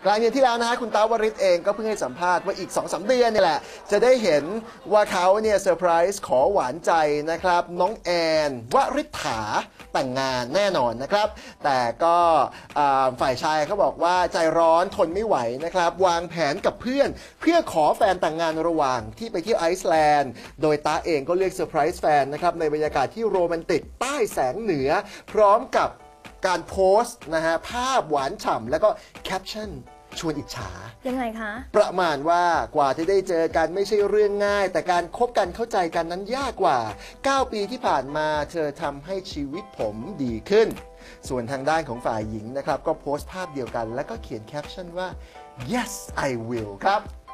ลางเดือนที่แล้วนะฮะคุณตาวริศเองก็เพิ่งให้สัมภาษณ์ว่าอีก 2-3 เดือนนี่แหละจะได้เห็นว่าเขาเนี่ยเซอร์ไพรส์ขอหวานใจนะครับน้องแอนวริษฐาแต่งงานแน่นอนนะครับแต่ก็ฝ่ายชายเขาบอกว่าใจร้อนทนไม่ไหวนะครับวางแผนกับเพื่อนเพื่อขอแฟนแต่งงานระหว่างที่ไปที่ไอซ์แลนด์โดยตาเองก็เลือกเซอร์ไพรส์แฟนนะครับในบรรยากาศที่โรแมนติกใต้แสงเหนือพร้อมกับการโพสต์นะฮะภาพหวานฉ่ำแล้วก็แคปชั่นชวนอิจฉายังไงคะประมาณว่ากว่าที่ได้เจอกันไม่ใช่เรื่องง่ายแต่การคบกันเข้าใจกันนั้นยากกว่า9 ปีที่ผ่านมาเธอทำให้ชีวิตผมดีขึ้นส่วนทางด้านของฝ่ายหญิงนะครับก็โพสต์ภาพเดียวกันแล้วก็เขียนแคปชั่นว่า yes I will ครับ